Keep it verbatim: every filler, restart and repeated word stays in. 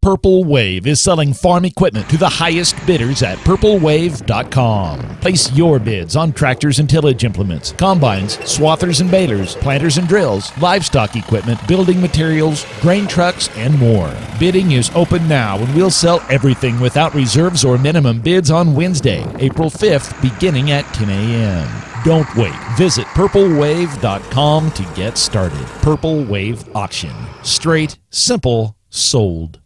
Purple Wave is selling farm equipment to the highest bidders at purple wave dot com. Place your bids on tractors and tillage implements, combines, swathers and balers, planters and drills, livestock equipment, building materials, grain trucks, and more. Bidding is open now and we'll sell everything without reserves or minimum bids on Wednesday, April fifth, beginning at ten a m Don't wait. Visit purple wave dot com to get started. Purple Wave Auction. Straight, simple, sold.